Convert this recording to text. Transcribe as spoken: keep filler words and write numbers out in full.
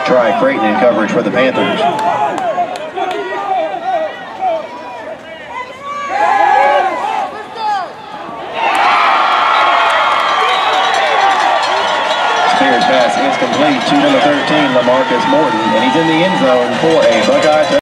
Try Creighton in coverage for the Panthers. Spears pass is complete to number thirteen, Lamarcus Morton, and he's in the end zone for a Buckeye touchdown.